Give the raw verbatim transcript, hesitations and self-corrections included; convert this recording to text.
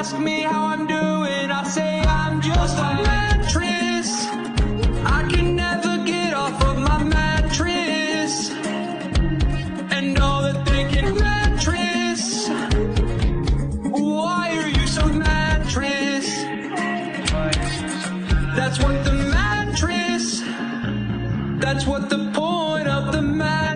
ask me how I'm doing, I say I'm just a mattress. I can never get off of my mattress, and all that thinking mattress. Why are you so mattress? That's what the mattress, that's what the point of the mattress.